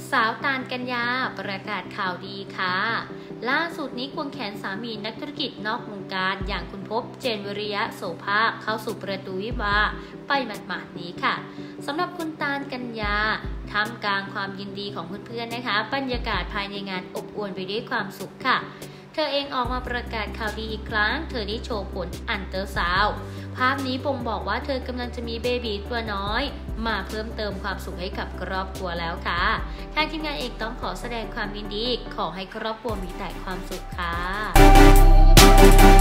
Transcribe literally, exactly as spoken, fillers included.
สาวตาลกัญญาประกาศข่าวดีค่ะล่าสุดนี้ควงแขนสามีนักธุรกิจนอกวงการอย่างคุณภพเจนวิริยะโสภาคเข้าสู่ประตูวิวาห์ไปหมาดๆนี้ค่ะสำหรับคุณตาลกัญญาท่ามกลางความยินดีของเพื่อนๆนะคะบรรยากาศภายในงานอบอวลไปด้วยความสุขค่ะเธอเองออกมาประกาศข่าวดีอีกครั้งเธอได้โชว์ผลอันเตอร์ซาวด์ภาพนี้บ่งบอกว่าเธอกำลังจะมีเบบีตัวน้อยมาเพิ่มเติมความสุขให้กับครอบครัวแล้วค่ะทางทีมงานเองต้องขอแสดงความยินดีขอให้ครอบครัวมีแต่ความสุขค่ะ